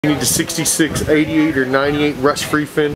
You need the 66, 88, or 98 rust-free fin.